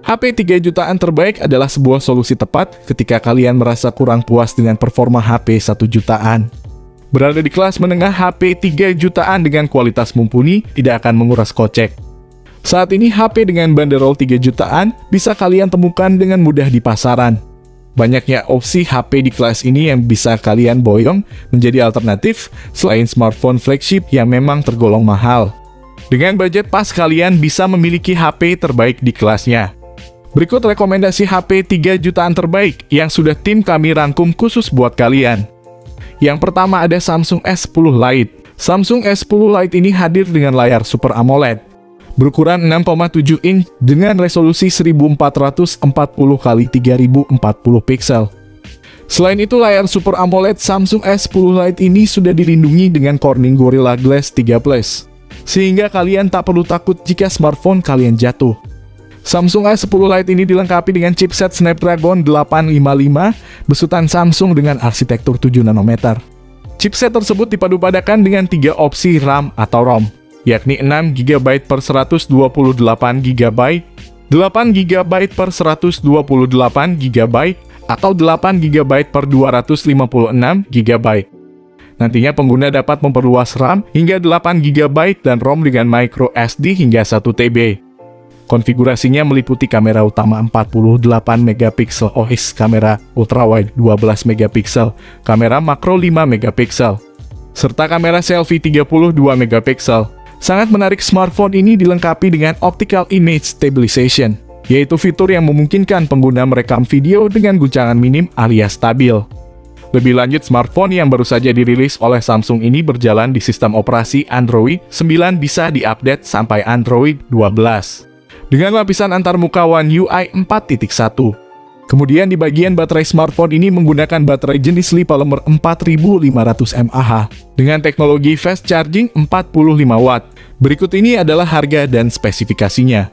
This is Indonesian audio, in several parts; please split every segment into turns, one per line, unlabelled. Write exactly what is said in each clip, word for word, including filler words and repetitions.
H P tiga jutaan terbaik adalah sebuah solusi tepat ketika kalian merasa kurang puas dengan performa H P satu jutaan. Berada di kelas menengah, H P tiga jutaan dengan kualitas mumpuni tidak akan menguras kocek. Saat ini H P dengan banderol tiga jutaan bisa kalian temukan dengan mudah di pasaran. Banyaknya opsi H P di kelas ini yang bisa kalian boyong menjadi alternatif selain smartphone flagship yang memang tergolong mahal. Dengan budget pas, kalian bisa memiliki H P terbaik di kelasnya. Berikut rekomendasi H P tiga jutaan terbaik yang sudah tim kami rangkum khusus buat kalian. Yang pertama ada Samsung S sepuluh Lite. Samsung S sepuluh Lite ini hadir dengan layar Super AMOLED berukuran enam koma tujuh inch dengan resolusi seribu empat ratus empat puluh kali tiga ribu empat puluh piksel. Selain itu, layar Super AMOLED Samsung S sepuluh Lite ini sudah dilindungi dengan Corning Gorilla Glass tiga plus, sehingga kalian tak perlu takut jika smartphone kalian jatuh. Samsung S sepuluh Lite ini dilengkapi dengan chipset Snapdragon delapan lima lima besutan Samsung dengan arsitektur tujuh nanometer. Chipset tersebut dipadu-padakan dengan tiga opsi RAM atau ROM, yakni enam giga byte per seratus dua puluh delapan giga byte, delapan giga byte per seratus dua puluh delapan giga byte, atau delapan giga byte per dua ratus lima puluh enam giga byte. Nantinya pengguna dapat memperluas RAM hingga delapan giga byte dan ROM dengan micro S D hingga satu terabyte. Konfigurasinya meliputi kamera utama empat puluh delapan megapiksel O I S, kamera ultrawide dua belas megapiksel, kamera makro lima megapiksel, serta kamera selfie tiga puluh dua megapiksel. Sangat menarik, smartphone ini dilengkapi dengan Optical Image Stabilization, yaitu fitur yang memungkinkan pengguna merekam video dengan guncangan minim alias stabil. Lebih lanjut, smartphone yang baru saja dirilis oleh Samsung ini berjalan di sistem operasi Android sembilan, bisa diupdate sampai Android dua belas. Dengan lapisan antarmuka One U I empat titik satu. Kemudian di bagian baterai, smartphone ini menggunakan baterai jenis Li Polymer empat ribu lima ratus mAh dengan teknologi fast charging empat puluh lima watt. Berikut ini adalah harga dan spesifikasinya.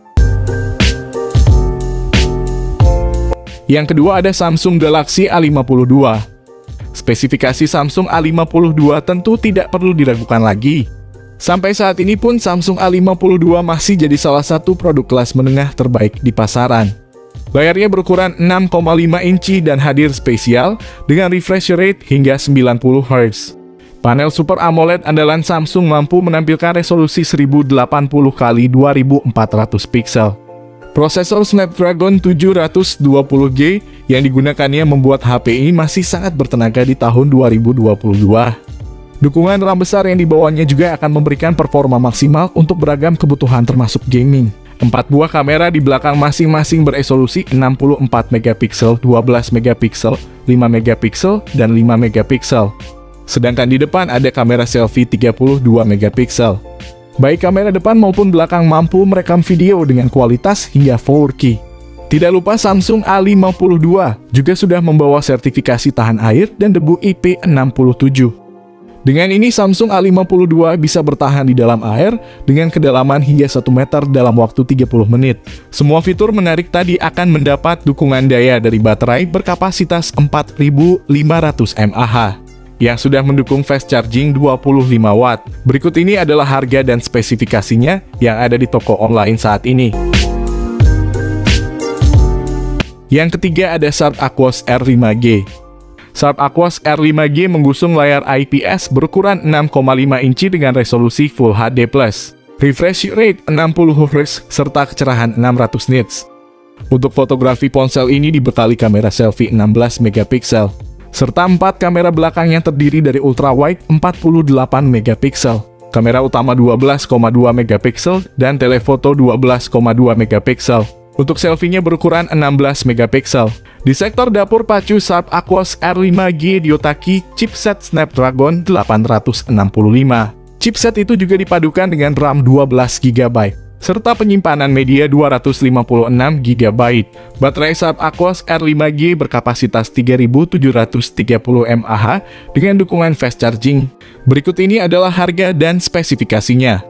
Yang kedua ada Samsung Galaxy A lima puluh dua. Spesifikasi Samsung A lima puluh dua tentu tidak perlu diragukan lagi. Sampai saat ini pun Samsung A lima puluh dua masih jadi salah satu produk kelas menengah terbaik di pasaran. Layarnya berukuran enam koma lima inci dan hadir spesial dengan refresh rate hingga sembilan puluh hertz. Panel Super AMOLED andalan Samsung mampu menampilkan resolusi seribu delapan puluh kali dua ribu empat ratus piksel. Prosesor Snapdragon tujuh ratus dua puluh G yang digunakannya membuat H P ini masih sangat bertenaga di tahun dua ribu dua puluh dua. Dukungan RAM besar yang dibawanya juga akan memberikan performa maksimal untuk beragam kebutuhan termasuk gaming. Empat buah kamera di belakang masing-masing beresolusi enam puluh empat megapiksel, dua belas megapiksel, lima megapiksel, dan lima megapiksel. Sedangkan di depan ada kamera selfie tiga puluh dua megapiksel. Baik kamera depan maupun belakang mampu merekam video dengan kualitas hingga four K. Tidak lupa Samsung A lima puluh dua juga sudah membawa sertifikasi tahan air dan debu I P enam puluh tujuh. Dengan ini, Samsung A lima puluh dua bisa bertahan di dalam air dengan kedalaman hingga satu meter dalam waktu tiga puluh menit. Semua fitur menarik tadi akan mendapat dukungan daya dari baterai berkapasitas empat ribu lima ratus mAh yang sudah mendukung fast charging dua puluh lima watt. Berikut ini adalah harga dan spesifikasinya yang ada di toko online saat ini. Yang ketiga ada Sharp Aquos R lima G. Sharp Aquos R lima G menggusung layar I P S berukuran enam koma lima inci dengan resolusi Full H D plus, refresh rate enam puluh hertz, serta kecerahan enam ratus nits. Untuk fotografi, ponsel ini dibekali kamera selfie enam belas megapiksel, serta empat kamera belakang yang terdiri dari ultrawide empat puluh delapan megapiksel, kamera utama dua belas koma dua megapiksel, dan telefoto dua belas koma dua megapiksel. Untuk selfie-nya berukuran enam belas megapiksel. Di sektor dapur pacu, Sharp Aquos R lima G diotaki chipset Snapdragon delapan ratus enam puluh lima. Chipset itu juga dipadukan dengan RAM dua belas giga byte, serta penyimpanan media dua ratus lima puluh enam giga byte. Baterai Sharp Aquos R lima G berkapasitas tiga ribu tujuh ratus tiga puluh mAh dengan dukungan fast charging. Berikut ini adalah harga dan spesifikasinya.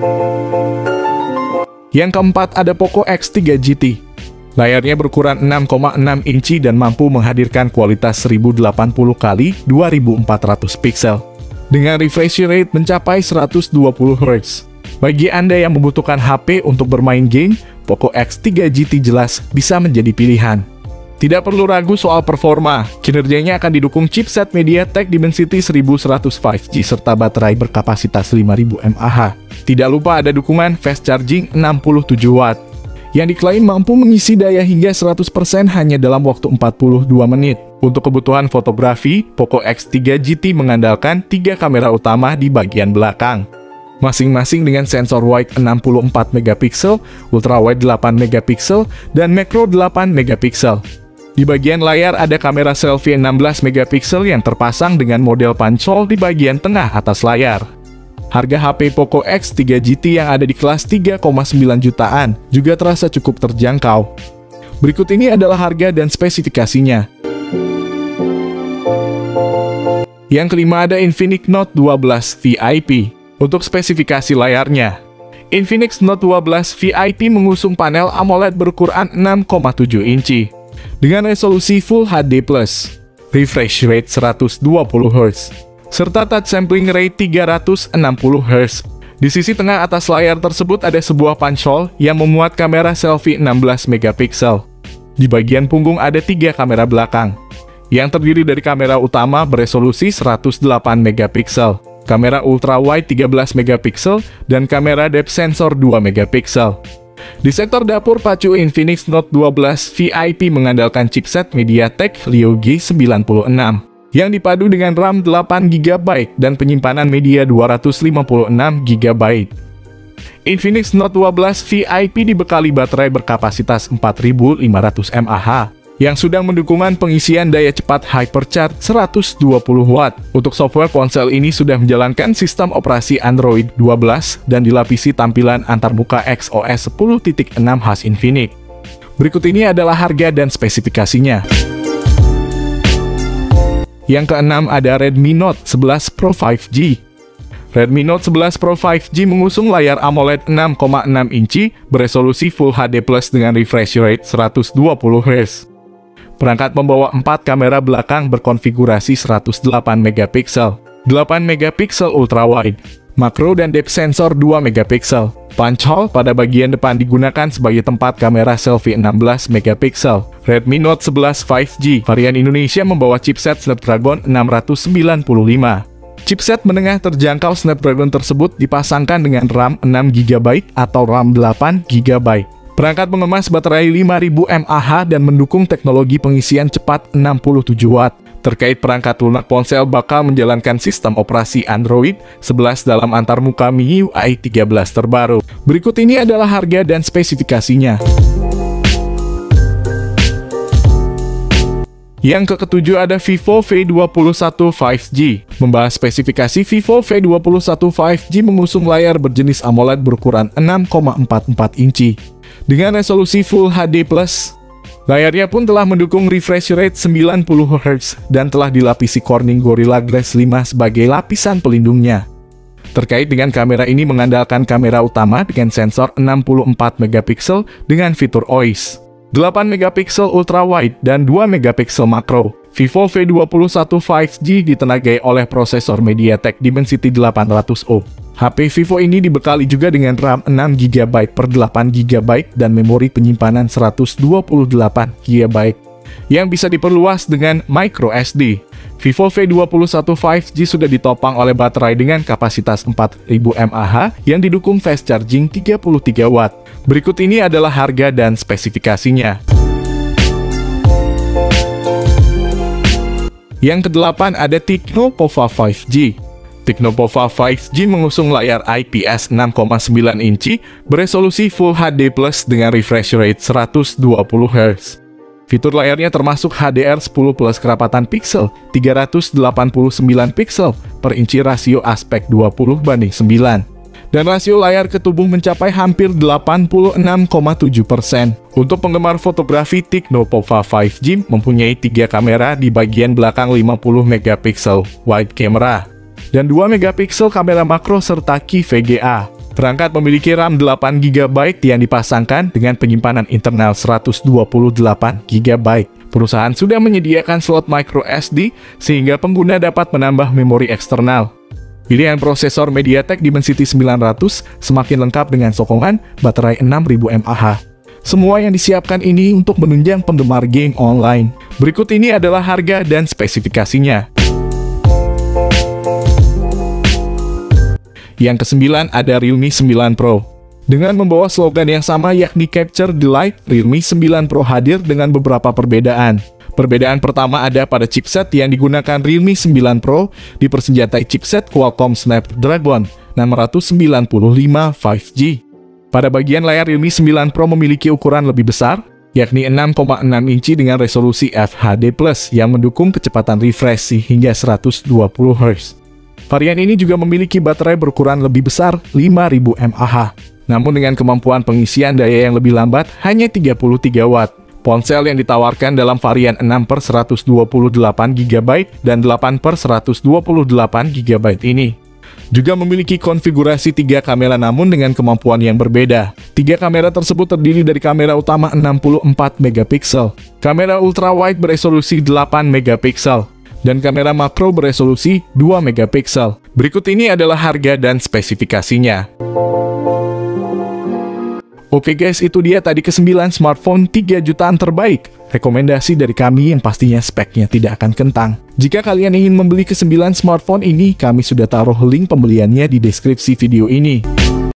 Yang keempat ada Poco X tiga G T. Layarnya berukuran enam koma enam inci dan mampu menghadirkan kualitas seribu delapan puluh kali dua ribu empat ratus piksel dengan refresh rate mencapai seratus dua puluh hertz. Bagi Anda yang membutuhkan H P untuk bermain game, Poco X tiga G T jelas bisa menjadi pilihan. Tidak perlu ragu soal performa, kinerjanya akan didukung chipset MediaTek Dimensity seribu seratus lima G serta baterai berkapasitas lima ribu mAh. Tidak lupa ada dukungan fast charging enam puluh tujuh watt, yang diklaim mampu mengisi daya hingga seratus persen hanya dalam waktu empat puluh dua menit. Untuk kebutuhan fotografi, Poco X tiga G T mengandalkan tiga kamera utama di bagian belakang, masing-masing dengan sensor wide enam puluh empat megapiksel, ultrawide delapan megapiksel, dan makro delapan megapiksel. Di bagian layar ada kamera selfie enam belas megapiksel yang terpasang dengan model pancol di bagian tengah atas layar. Harga H P Poco X tiga G T yang ada di kelas tiga koma sembilan jutaan juga terasa cukup terjangkau. Berikut ini adalah harga dan spesifikasinya. Yang kelima ada Infinix Note dua belas V I P. Untuk spesifikasi layarnya, Infinix Note dua belas V I P mengusung panel AMOLED berukuran enam koma tujuh inci dengan resolusi Full H D plus, refresh rate seratus dua puluh hertz, serta touch sampling rate tiga ratus enam puluh hertz. Di sisi tengah atas layar tersebut ada sebuah pancol yang memuat kamera selfie enam belas megapiksel. Di bagian punggung ada tiga kamera belakang, yang terdiri dari kamera utama beresolusi seratus delapan megapiksel, kamera ultrawide tiga belas megapiksel, dan kamera depth sensor dua megapiksel. Di sektor dapur pacu, Infinix Note dua belas V I P mengandalkan chipset MediaTek Helio G sembilan puluh enam yang dipadu dengan RAM delapan giga byte dan penyimpanan media dua ratus lima puluh enam giga byte. Infinix Note dua belas V I P dibekali baterai berkapasitas empat ribu lima ratus mAh yang sudah mendukung pengisian daya cepat Hypercharge seratus dua puluh watt. Untuk software, ponsel ini sudah menjalankan sistem operasi Android dua belas dan dilapisi tampilan antarmuka X O S sepuluh titik enam khas Infinix. Berikut ini adalah harga dan spesifikasinya. Yang keenam ada Redmi Note sebelas Pro lima G. Redmi Note sebelas Pro lima G mengusung layar AMOLED enam koma enam inci beresolusi Full H D plus dengan refresh rate seratus dua puluh hertz. Perangkat membawa empat kamera belakang berkonfigurasi seratus delapan megapiksel, delapan megapiksel ultrawide, makro dan depth sensor dua megapiksel. Pancol pada bagian depan digunakan sebagai tempat kamera selfie enam belas megapiksel. Redmi Note sebelas lima G varian Indonesia membawa chipset Snapdragon enam ratus sembilan puluh lima. Chipset menengah terjangkau Snapdragon tersebut dipasangkan dengan RAM enam giga byte atau RAM delapan giga byte. Perangkat mengemas baterai lima ribu mAh dan mendukung teknologi pengisian cepat enam puluh tujuh watt. Terkait perangkat lunak, ponsel bakal menjalankan sistem operasi Android sebelas dalam antarmuka M I U I tiga belas terbaru. Berikut ini adalah harga dan spesifikasinya. Yang keketujuh ada Vivo V dua puluh satu lima G. Membahas spesifikasi, Vivo V dua puluh satu lima G mengusung layar berjenis AMOLED berukuran enam koma empat empat inci dengan resolusi Full H D plus. Layarnya pun telah mendukung refresh rate sembilan puluh hertz dan telah dilapisi Corning Gorilla Glass lima sebagai lapisan pelindungnya. Terkait dengan kamera ini mengandalkan kamera utama dengan sensor enam puluh empat megapiksel dengan fitur O I S, delapan megapiksel ultrawide, dan dua megapiksel makro. Vivo V dua puluh satu lima G ditenagai oleh prosesor MediaTek Dimensity delapan ratus O. H P Vivo ini dibekali juga dengan RAM enam giga byte per delapan giga byte dan memori penyimpanan seratus dua puluh delapan giga byte yang bisa diperluas dengan micro S D. Vivo V dua puluh satu lima G sudah ditopang oleh baterai dengan kapasitas empat ribu mAh yang didukung fast charging tiga puluh tiga watt. Berikut ini adalah harga dan spesifikasinya. Yang kedelapan ada Tecno Pova lima G. Tecno Pova lima G mengusung layar I P S enam koma sembilan inci beresolusi Full H D plus dengan refresh rate seratus dua puluh hertz. Fitur layarnya termasuk H D R sepuluh plus kerapatan piksel tiga ratus delapan puluh sembilan piksel per inci, rasio aspek dua puluh banding sembilan. Dan rasio layar ke tubuh mencapai hampir delapan puluh enam koma tujuh persen. Untuk penggemar fotografi, Tecno Pova lima G mempunyai tiga kamera di bagian belakang lima puluh megapiksel wide camera dan dua megapiksel kamera makro serta key V G A. Perangkat memiliki RAM delapan giga byte yang dipasangkan dengan penyimpanan internal seratus dua puluh delapan giga byte. Perusahaan sudah menyediakan slot micro S D sehingga pengguna dapat menambah memori eksternal. Pilihan prosesor MediaTek Dimensity sembilan ratus semakin lengkap dengan sokongan baterai enam ribu mAh. Semua yang disiapkan ini untuk menunjang penggemar game online. Berikut ini adalah harga dan spesifikasinya. Yang kesembilan ada Realme sembilan Pro. Dengan membawa slogan yang sama yakni Capture the Light, Realme sembilan Pro hadir dengan beberapa perbedaan. Perbedaan pertama ada pada chipset yang digunakan Realme sembilan Pro dipersenjatai chipset Qualcomm Snapdragon enam sembilan lima lima G. Pada bagian layar Realme sembilan Pro memiliki ukuran lebih besar, yakni enam koma enam inci dengan resolusi F H D plus yang mendukung kecepatan refresh hingga seratus dua puluh hertz. Varian ini juga memiliki baterai berukuran lebih besar lima ribu mAh, namun dengan kemampuan pengisian daya yang lebih lambat hanya tiga puluh tiga watt. Ponsel yang ditawarkan dalam varian enam per seratus dua puluh delapan giga byte dan delapan per seratus dua puluh delapan giga byte ini juga memiliki konfigurasi tiga kamera namun dengan kemampuan yang berbeda. Tiga kamera tersebut terdiri dari kamera utama enam puluh empat megapiksel, kamera ultrawide beresolusi delapan megapiksel, dan kamera makro beresolusi dua megapiksel. Berikut ini adalah harga dan spesifikasinya. Oke guys, itu dia tadi kesembilan smartphone tiga jutaan terbaik. Rekomendasi dari kami yang pastinya speknya tidak akan kentang. Jika kalian ingin membeli kesembilan smartphone ini, kami sudah taruh link pembeliannya di deskripsi video ini.